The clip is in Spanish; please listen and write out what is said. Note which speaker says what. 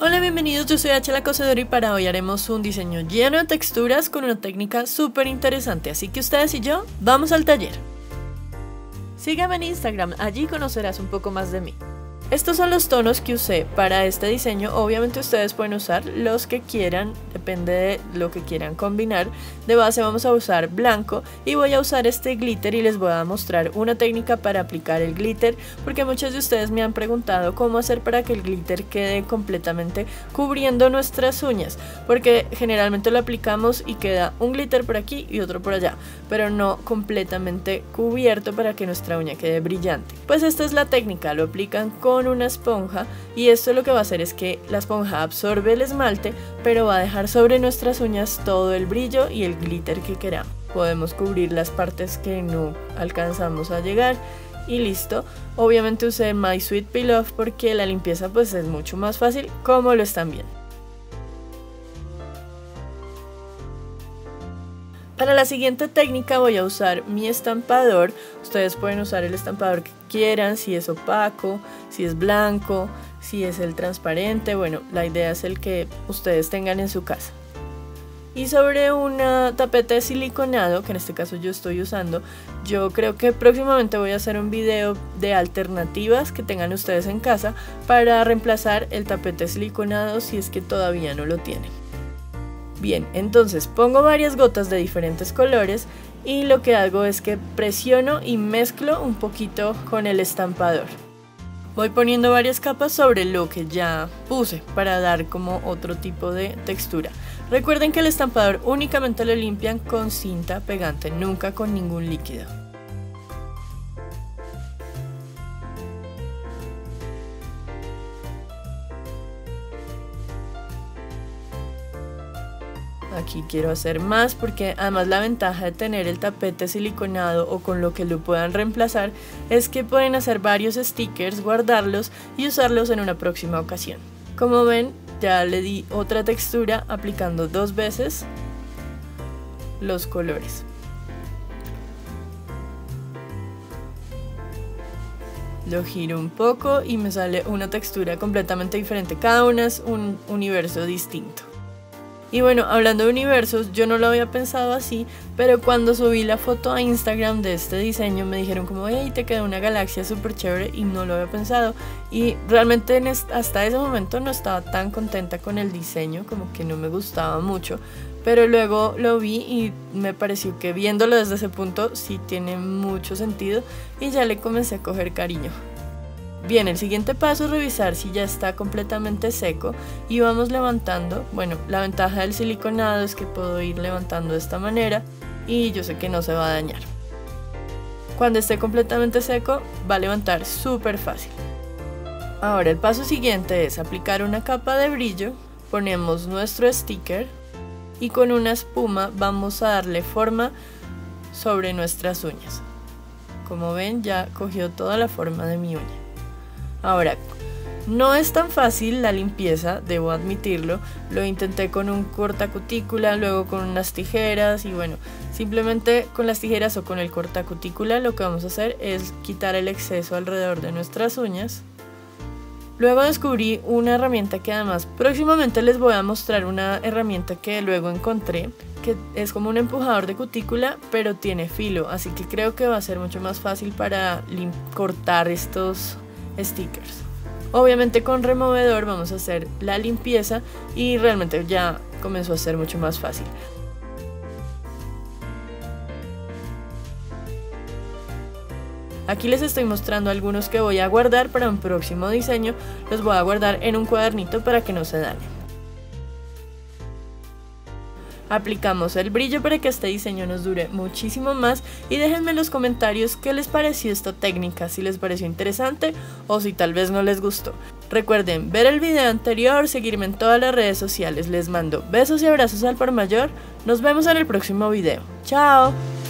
Speaker 1: Hola, bienvenidos, yo soy H la Cosedora y para hoy haremos un diseño lleno de texturas con una técnica súper interesante, así que ustedes y yo vamos al taller. Sígueme en Instagram, allí conocerás un poco más de mí. Estos son los tonos que usé para este diseño. Obviamente ustedes pueden usar los que quieran, depende de lo que quieran combinar. De base vamos a usar blanco y voy a usar este glitter y les voy a mostrar una técnica para aplicar el glitter, porque muchos de ustedes me han preguntado cómo hacer para que el glitter quede completamente cubriendo nuestras uñas, porque generalmente lo aplicamos y queda un glitter por aquí y otro por allá, pero no completamente cubierto para que nuestra uña quede brillante. Pues esta es la técnica, lo aplican con una esponja y esto lo que va a hacer es que la esponja absorbe el esmalte, pero va a dejar sobre nuestras uñas todo el brillo y el glitter que queramos. Podemos cubrir las partes que no alcanzamos a llegar y listo. Obviamente usé My Sweet Peel Off porque la limpieza pues es mucho más fácil, como lo están viendo. Para la siguiente técnica voy a usar mi estampador. Ustedes pueden usar el estampador que quieran, si es opaco, si es blanco, si es el transparente. Bueno, la idea es el que ustedes tengan en su casa. Y sobre una tapete de siliconado, que en este caso yo estoy usando, yo creo que próximamente voy a hacer un video de alternativas que tengan ustedes en casa para reemplazar el tapete de siliconado si es que todavía no lo tienen. Bien, entonces pongo varias gotas de diferentes colores y lo que hago es que presiono y mezclo un poquito con el estampador. Voy poniendo varias capas sobre lo que ya puse para dar como otro tipo de textura. Recuerden que el estampador únicamente lo limpian con cinta pegante, nunca con ningún líquido. Aquí quiero hacer más porque además la ventaja de tener el tapete siliconado o con lo que lo puedan reemplazar es que pueden hacer varios stickers, guardarlos y usarlos en una próxima ocasión. Como ven, ya le di otra textura aplicando 2 veces los colores. Lo giro un poco y me sale una textura completamente diferente, cada una es un universo distinto. Y bueno, hablando de universos, yo no lo había pensado así, pero cuando subí la foto a Instagram de este diseño me dijeron como, hey, te quedó una galaxia súper chévere y no lo había pensado. Y realmente hasta ese momento no estaba tan contenta con el diseño, como que no me gustaba mucho. Pero luego lo vi y me pareció que viéndolo desde ese punto sí tiene mucho sentido y ya le comencé a coger cariño. Bien, el siguiente paso es revisar si ya está completamente seco y vamos levantando. Bueno, la ventaja del siliconado es que puedo ir levantando de esta manera y yo sé que no se va a dañar. Cuando esté completamente seco va a levantar súper fácil. Ahora el paso siguiente es aplicar una capa de brillo, ponemos nuestro sticker y con una espuma vamos a darle forma sobre nuestras uñas. Como ven, ya cogió toda la forma de mi uña. Ahora, no es tan fácil la limpieza, debo admitirlo. Lo intenté con un cortacutícula, luego con unas tijeras y bueno, simplemente con las tijeras o con el cortacutícula lo que vamos a hacer es quitar el exceso alrededor de nuestras uñas. Luego descubrí una herramienta que además próximamente les voy a mostrar, una herramienta que luego encontré que es como un empujador de cutícula pero tiene filo, así que creo que va a ser mucho más fácil para cortar estos stickers. Obviamente con removedor vamos a hacer la limpieza y realmente ya comenzó a ser mucho más fácil. Aquí les estoy mostrando algunos que voy a guardar para un próximo diseño, los voy a guardar en un cuadernito para que no se dañen. Aplicamos el brillo para que este diseño nos dure muchísimo más y déjenme en los comentarios qué les pareció esta técnica, si les pareció interesante o si tal vez no les gustó. Recuerden ver el video anterior, seguirme en todas las redes sociales, les mando besos y abrazos al por mayor, nos vemos en el próximo video. ¡Chao!